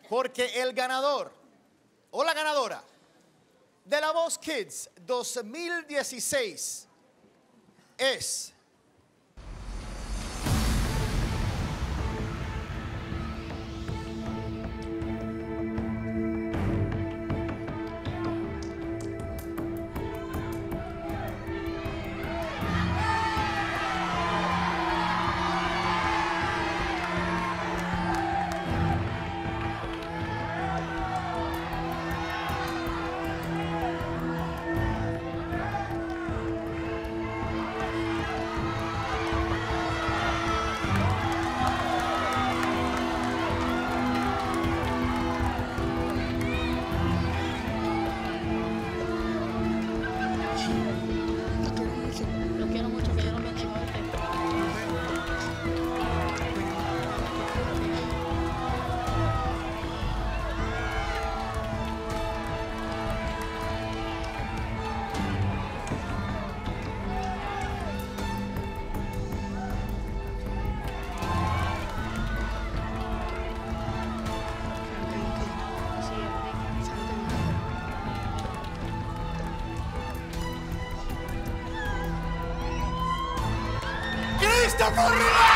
Porque el ganador o la ganadora de La Voz Kids 2016 es... ¡Christopher Rivera!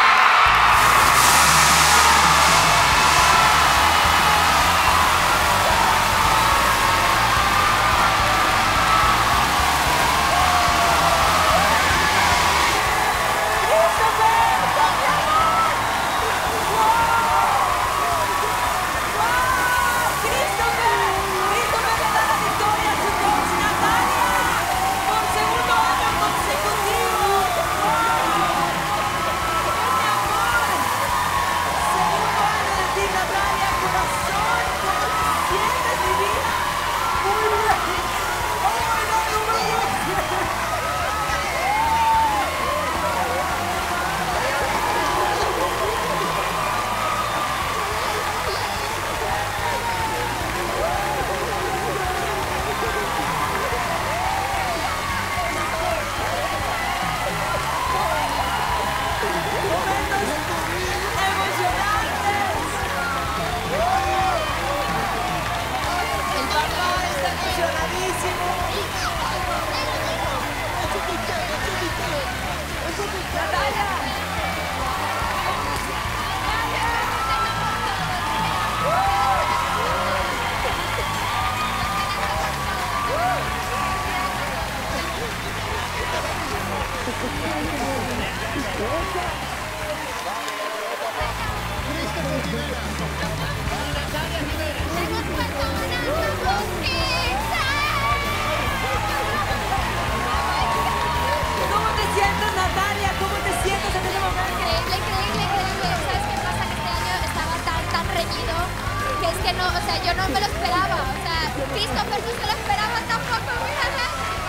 No, o sea, yo no me lo esperaba, o sea, Christopher no se lo esperaba tampoco, mírala.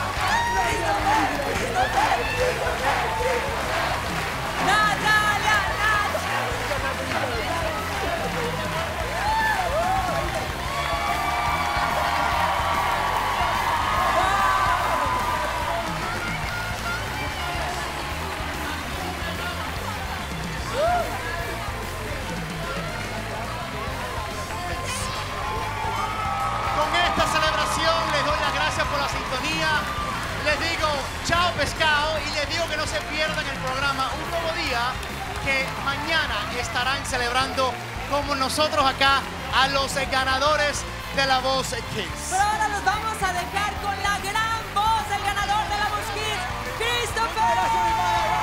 Natalia. Por la sintonía, les digo chao pescado y les digo que no se pierdan el programa Un Nuevo Día, que mañana estarán celebrando como nosotros acá a los ganadores de La Voz Kids. Pero ahora los vamos a dejar con la gran voz del ganador de La Voz Kids, Christopher.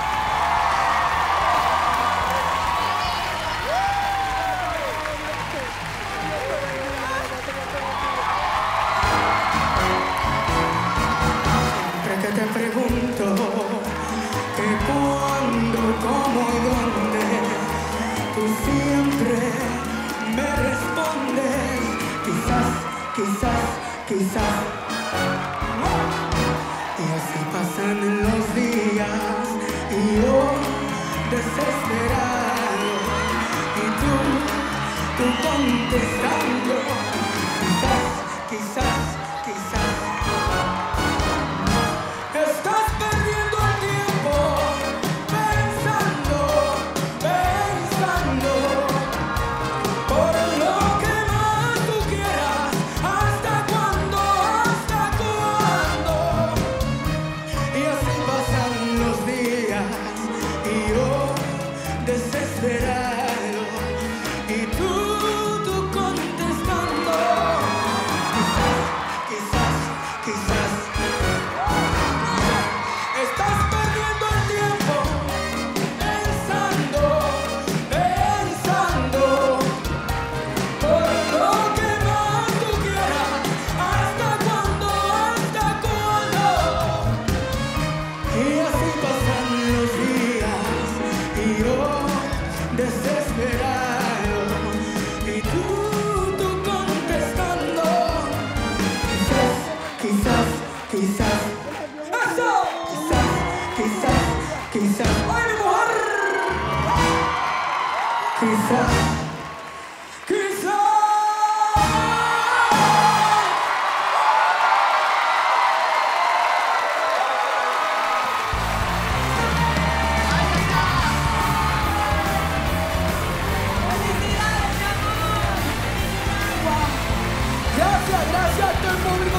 Te pregunto que cuándo, cómo y dónde, tú siempre me respondes, quizás. Y así pasan los días y yo desesperado, y tú contestando, quizás. Estás perdiendo el tiempo pensando por lo que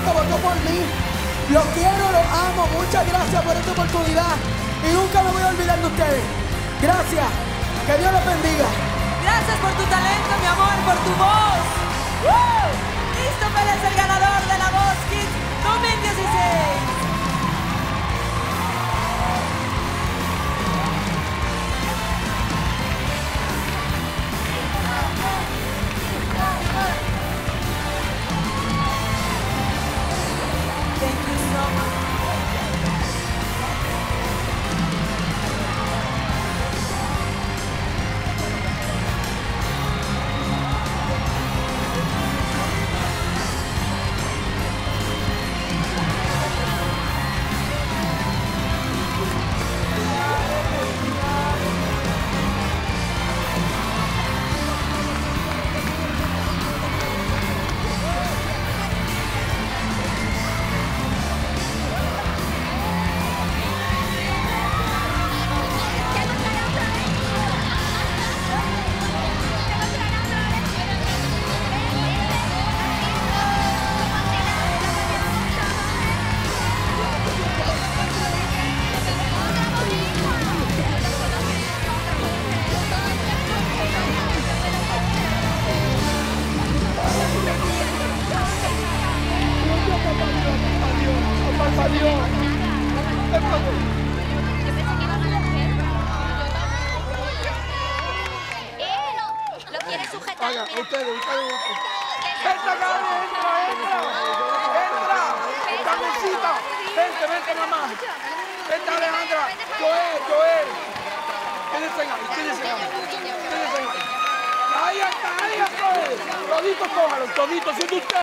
que votó por mí. Los quiero, los amo. Muchas gracias por esta oportunidad. Y nunca me voy a olvidar de ustedes. Gracias. Que Dios los bendiga. Gracias por tu talento, mi amor, por tu voz. Christopher es el ganador de La Voz Kids 2016. Thank you so much. Lo quiere sujetar. Haga, ustedes. Entra, Gaby, entra. Esta mesita. Vente, mamá. Vente, Alejandra. Joel. Quédense ahí. Ahí está, Toditos, cójalo, toditos, siendo usted.